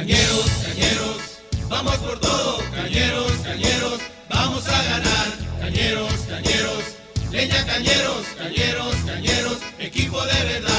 Cañeros, cañeros, vamos por todo. Cañeros, cañeros, vamos a ganar. Cañeros, cañeros, leña cañeros, cañeros, cañeros, equipo de verdad.